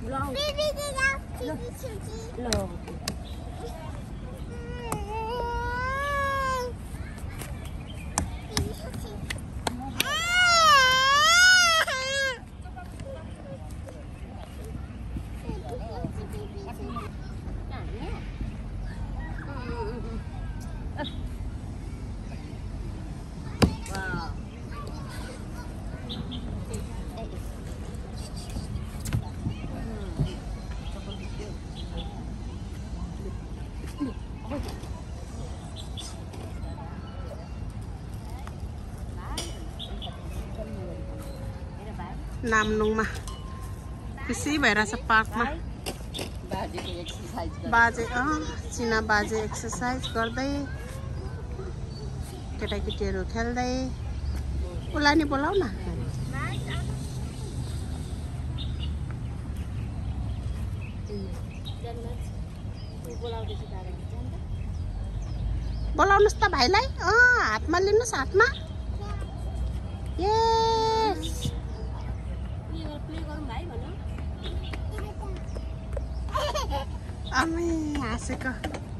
नाम्नुङमा खुसी भइरहेछ पार्कमा बाजे चिना बाजे एक्सर्साइज गर्दै केटाकेटीहरू खेल्दै उसलाई नि बोलाउ न बोलाउनुस् त भाइलाई हातमा लिनुस् हातमा यस आमै हाँसेको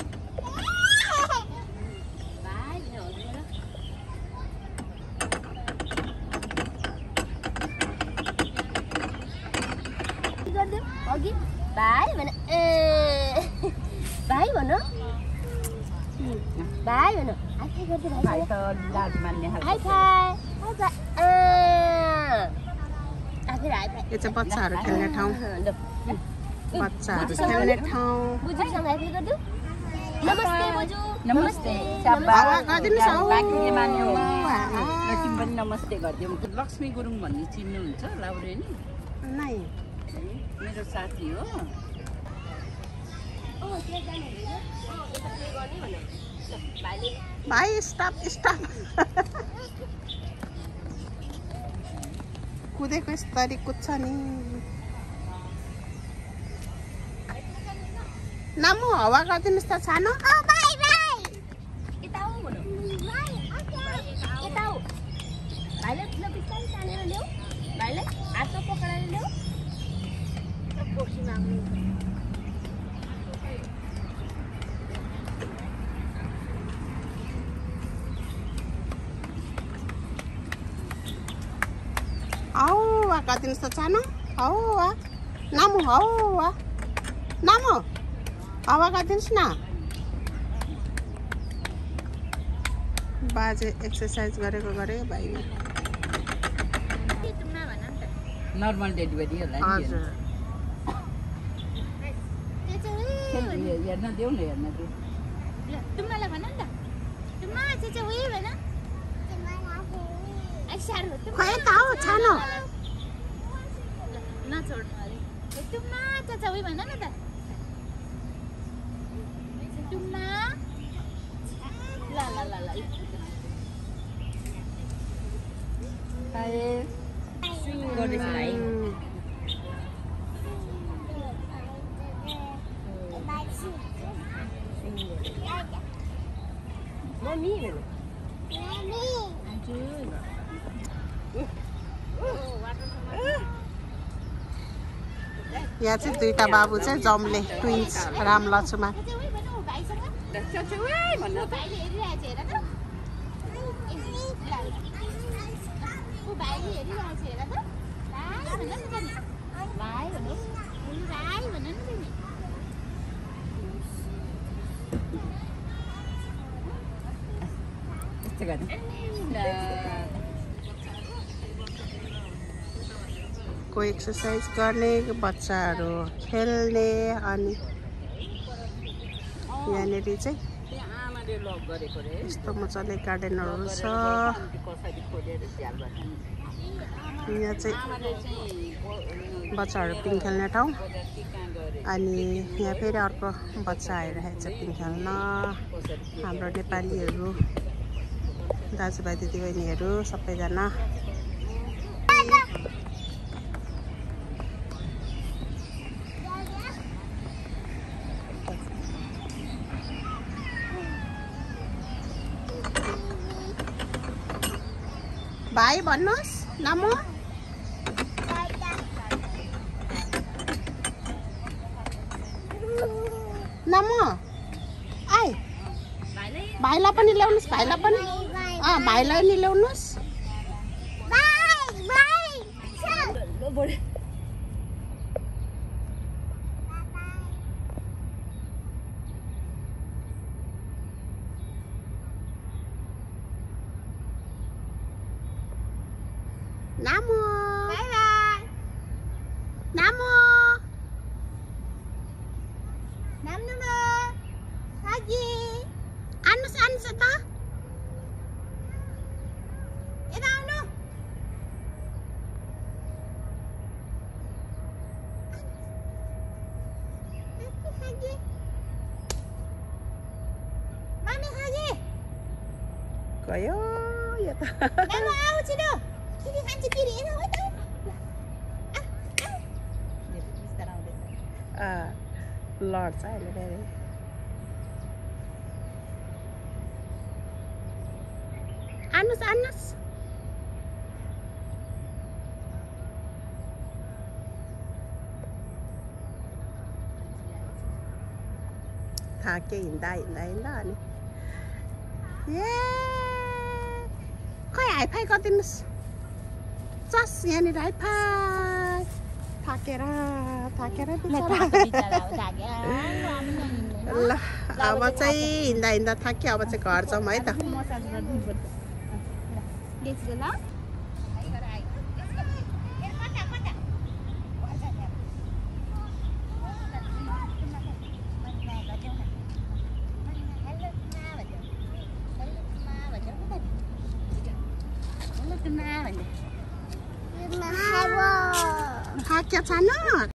भाइ भन भाइ भन भाइ भन आफै गर्दै भाइ त लाज मान्ने हाल हाइ फाइ आफै हाइ फाइ यो चाहिँ बच्चाहरू खेल्ने ठाउँ बच्चाहरू खेल्ने ठाउँ बुजुसँग आफै गर्दु नमस्ते बुजु नमस्ते हावा गरिदिनुस् हौ बाँकीले मान्यो लक्ष्मी पनि नमस्ते गरिदिउँ लक्ष्मी गुरुङ भन्ने चिन्नुहुन्छ लाउरेनी नै मेरो साथी हो भाइ स्टप स्टप कुदेको यस्तरी कुद्छ नि नामु हावा गरिदिनुहोस् त सानो यता आऊ भन यता आऊ भाइले बिस्तारै तानेर ल्याऊ भाइले हातमा पक्राएर ल्याऊ कोसी माग्नु हावा गरिदिनुहोस् त सानो हावा नामु हावा नामु हावा गरिदिनुहोस् न बाजे एक्सर्साइज गरेको गरे भाइले नर्मल डेलिभरी होला हजुर हेर्न देऊ न हेर्न देऊ तुम्हाला भन नि त तुम्हा चाहिँ उही भन खोइ त हौ छानो नछोड तुम्हा चाहिँ उही भन न त तुम्हा ल ल ल ल आए गर्दैछ भाइ मम्मी भन मम्मी हजुर यहाँ चाहिँ दुईटा बाबु चाहिँ जम्ले ट्विन्स राम लक्ष्मण कोही एक्सर्साइज गर्ने बच्चाहरू खेल्ने अनि यहाँनिर चाहिँ यस्तो मजाले गार्डनहरू छ यहाँ चाहिँ बच्चाहरू पिङ खेल्ने ठाउँ अनि यहाँ फेरि अर्को बच्चा आइरहेको छ पिङ खेल्न हाम्रो नेपालीहरू दाजुभाइ दिदीबहिनीहरू सबैजना भाइ भन्नुहोस् नामु नम आइ भाइलाई पनि ल्याउनुहोस् भाइलाई पनि भाइलाई नि ल्याउनुहोस् Namo. Bye bye. Namo. Namo. Lagi. Anus ta? Ina ano? Lagi. Mami lagi. Kayo ya ta. Namo au sino? Kiri kancing kiri ini apa itu? Lord saya lebih. Anus. Thake indah ni. Yeah. Kau iPad kau timus. Just यहाँनिर आइफाइ थाकेर ल अब चाहिँ हिँड्दा थाक्यो अब चाहिँ घर जाउँ है त थाक्यो छैन